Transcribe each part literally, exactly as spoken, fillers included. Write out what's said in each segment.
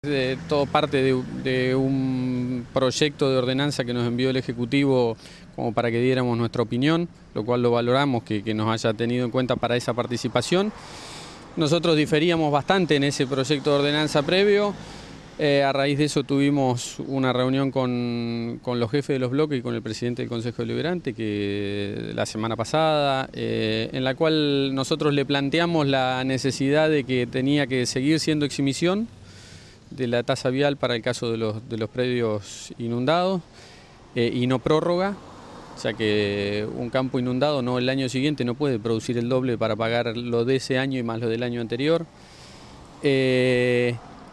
De, todo parte de, de un proyecto de ordenanza que nos envió el Ejecutivo como para que diéramos nuestra opinión, lo cual lo valoramos que, que nos haya tenido en cuenta para esa participación. Nosotros diferíamos bastante en ese proyecto de ordenanza previo. Eh, a raíz de eso tuvimos una reunión con, con los jefes de los bloques y con el presidente del Consejo Deliberante que la semana pasada, eh, en la cual nosotros le planteamos la necesidad de que tenía que seguir siendo exhibición de la tasa vial para el caso de los, de los predios inundados eh, y no prórroga, o sea que un campo inundado no el año siguiente no puede producir el doble para pagar lo de ese año y más lo del año anterior. Eh,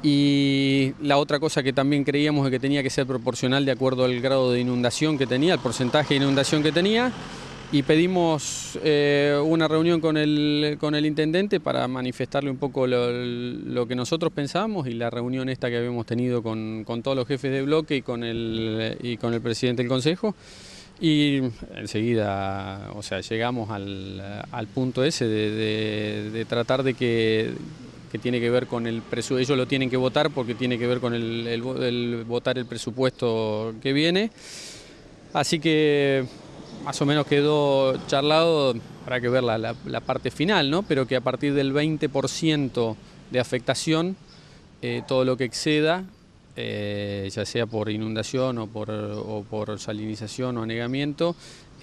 y la otra cosa que también creíamos es que tenía que ser proporcional de acuerdo al grado de inundación que tenía, el porcentaje de inundación que tenía. Y pedimos eh, una reunión con el, con el intendente para manifestarle un poco lo, lo que nosotros pensábamos, y la reunión esta que habíamos tenido con, con todos los jefes de bloque y con, el, y con el presidente del Consejo. Y enseguida, o sea, llegamos al, al punto ese de, de, de tratar de que, que tiene que ver con el presupuesto. Ellos lo tienen que votar porque tiene que ver con el, el, el votar el presupuesto que viene. Así que más o menos quedó charlado, para que ver la, la, la parte final, ¿no? Pero que a partir del veinte por ciento de afectación, eh, todo lo que exceda, eh, ya sea por inundación o por, o por salinización o anegamiento,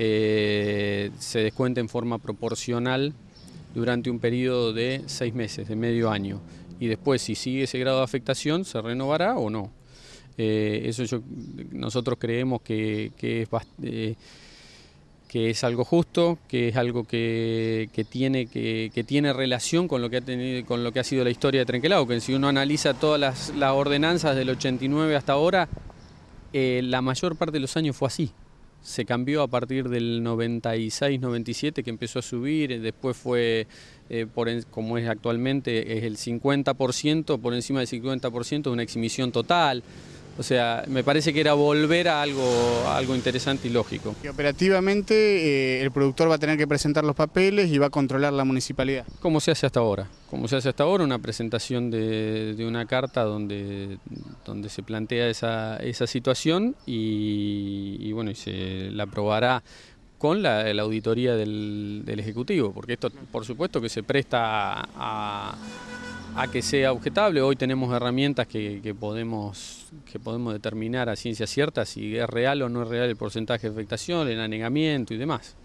eh, se descuenta en forma proporcional durante un periodo de seis meses, de medio año. Y después, si sigue ese grado de afectación, se renovará o no. Eh, eso yo, nosotros creemos que, que es bastante... Eh, que es algo justo, que es algo que, que, tiene, que, que tiene relación con lo que ha tenido, con lo que ha sido la historia de Trenquelao, que si uno analiza todas las, las ordenanzas del ochenta y nueve hasta ahora, eh, la mayor parte de los años fue así. Se cambió a partir del noventa y seis noventa y siete, que empezó a subir, después fue, eh, por en, como es actualmente, es el cincuenta por ciento, por encima del cincuenta por ciento de una exhibición total. O sea, me parece que era volver a algo, a algo interesante y lógico. Y operativamente eh, el productor va a tener que presentar los papeles y va a controlar la municipalidad. Como se hace hasta ahora. Como se hace hasta ahora, una presentación de, de una carta donde, donde se plantea esa, esa situación y, y bueno, y se la aprobará con la, la auditoría del, del Ejecutivo, porque esto por supuesto que se presta a, a que sea objetable. Hoy tenemos herramientas que, que, podemos, que podemos determinar a ciencia cierta si es real o no es real el porcentaje de afectación, el anegamiento y demás.